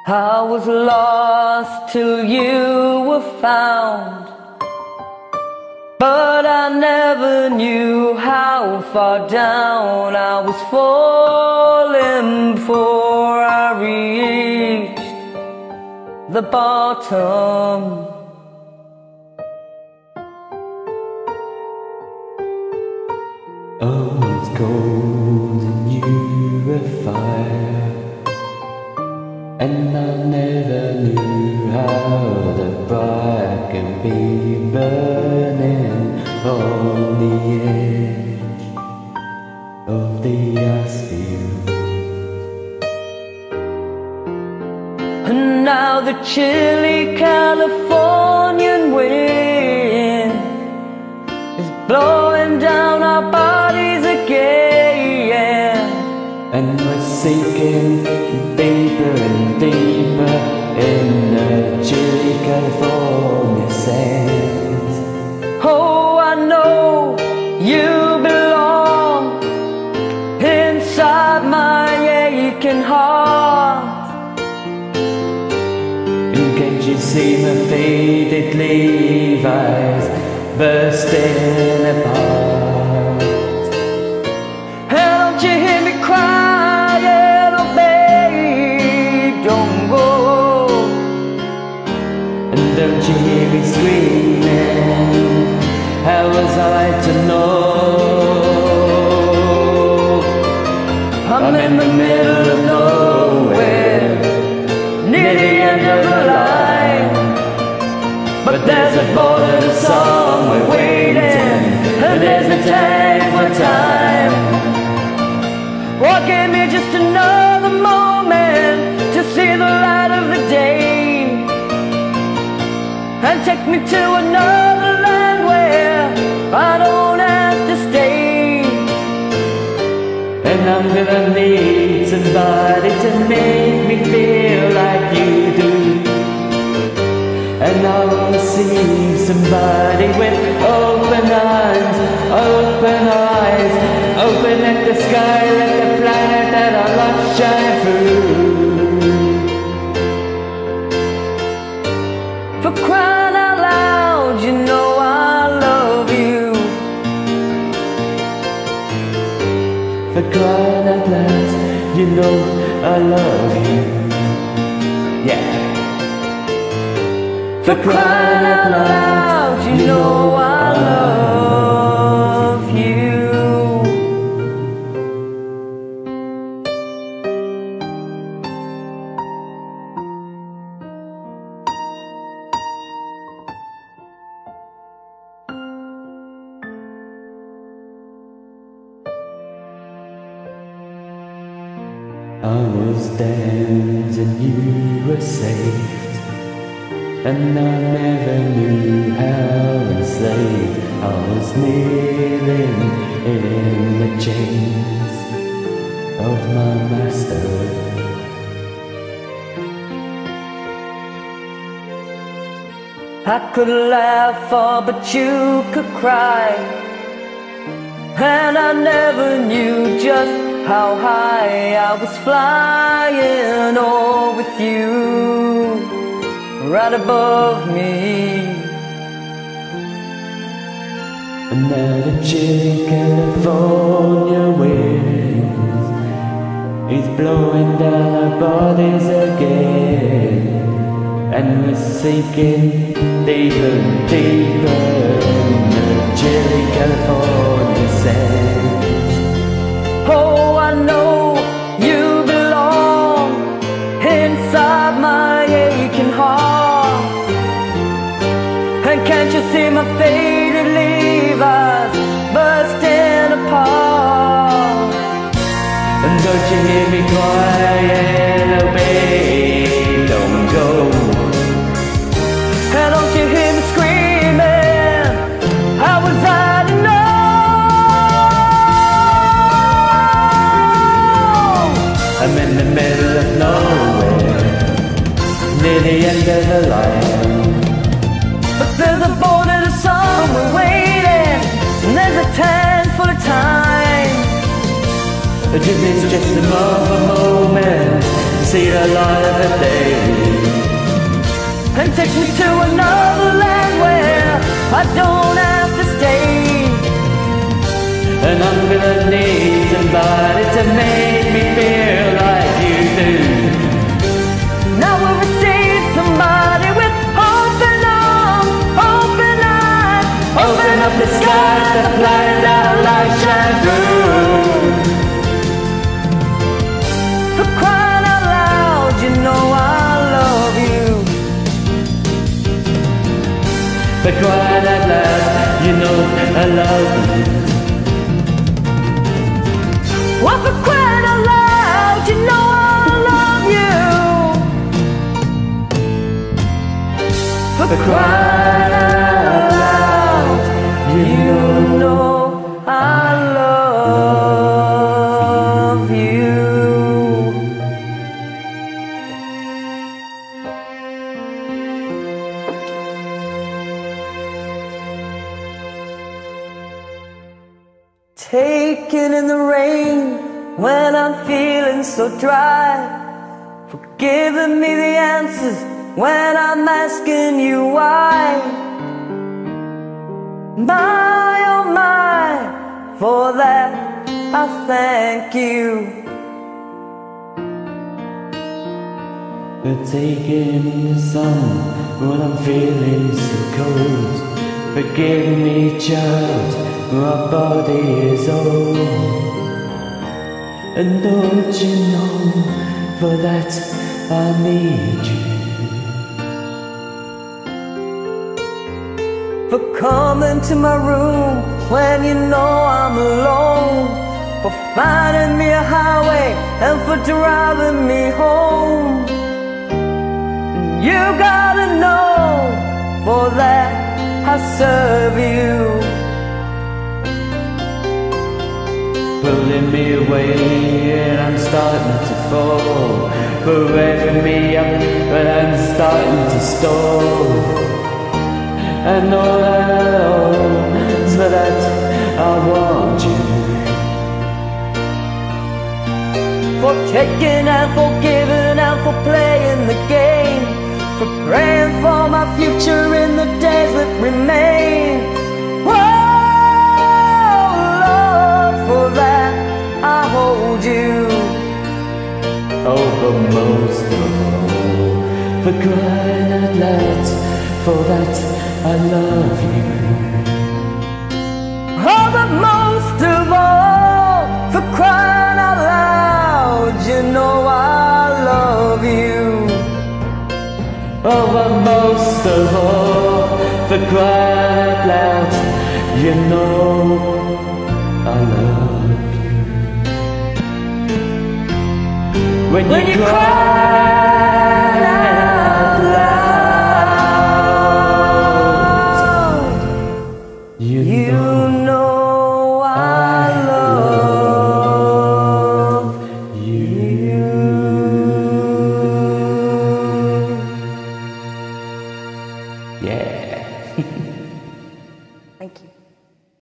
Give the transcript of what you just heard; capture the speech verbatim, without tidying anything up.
I was lost till you were found, but I never knew how far down I was falling before I reached the bottom. Oh, it's cold and you were fire, and I never knew how the bright can be burning on the edge of the ice field. And now the chilly Californian wind is blowing down our bodies again, and we're sinking deeper and deeper in the chilly California sands. Oh, I know you belong inside my aching heart. And can't you see my faded Levi's bursting apart? And don't you hear me crying, oh babe, don't go. And don't you hear me screaming, how was I to know? I'm in the middle of nowhere, near the end of the line, but there's a boat of somewhere waiting, and there's a tank for time. What gave me just another moment to see the light of the day, and take me to another land where I don't have to stay. And I'm gonna need somebody to make me feel like you do. And I wanna see somebody with open eyes, open eyes, open at the sky, let the planet that I love shine through. For crying out loud, you know I love you. For crying out loud, you know I love you. Yeah. For crying out loud, you know I love you. I was damned and you were saved, and I never knew how enslaved I was kneeling in the chains of my master. I could laugh, oh, but you could cry, and I never knew just how high I was flying, oh, with you right above me. And now the chilly California wind is blowing down our bodies again, and we're sinking deeper and deeper in the chilly California sands. Oh, I know you belong inside my aching heart. And can't you see my faded Levi's bursting apart? And don't you hear me crying, oh babe, don't go. And don't you hear me screaming, how was I to know? I'm in the middle of nowhere, near the end of the line, but there's a boat at somewhere waiting, and there's a tank full of time. It is just a moment see the light of the day, and take me to another land where I don't have to stay. and I'm gonna need somebody to make me feel like you do. Now we'll receive somebody with open arms, open eyes, Open up the sky, the planet that our light shine through. For crying out loud, you know I love you. For crying out loud, you know I love you. Well, for crying out loud, you know I love you. For crying out loud, you know I love you. Taken in the rain when I'm feeling so dry, for giving me the answers when I'm asking you why. My oh my, for that I thank you. For taking the sun when I'm feeling so cold. Forgive me, child, my body is old. And don't you know, for that I need you. For coming to my room when you know I'm alone, for finding me a highway and for driving me home. You gotta know, for that I serve you. Pulling me away and I'm starting to fall, forever me up but I'm starting to stall. And all I know is that I want you. For taking and forgiving and for playing the game, for praying for my future in the days that remain. For that I hold you. Oh, but most of all, for crying out loud, for that I love you. Oh, but most of all, for crying out loud, you know I love you. Oh, but most of all, for crying out loud, you know I love you. When, when you, you cry, cry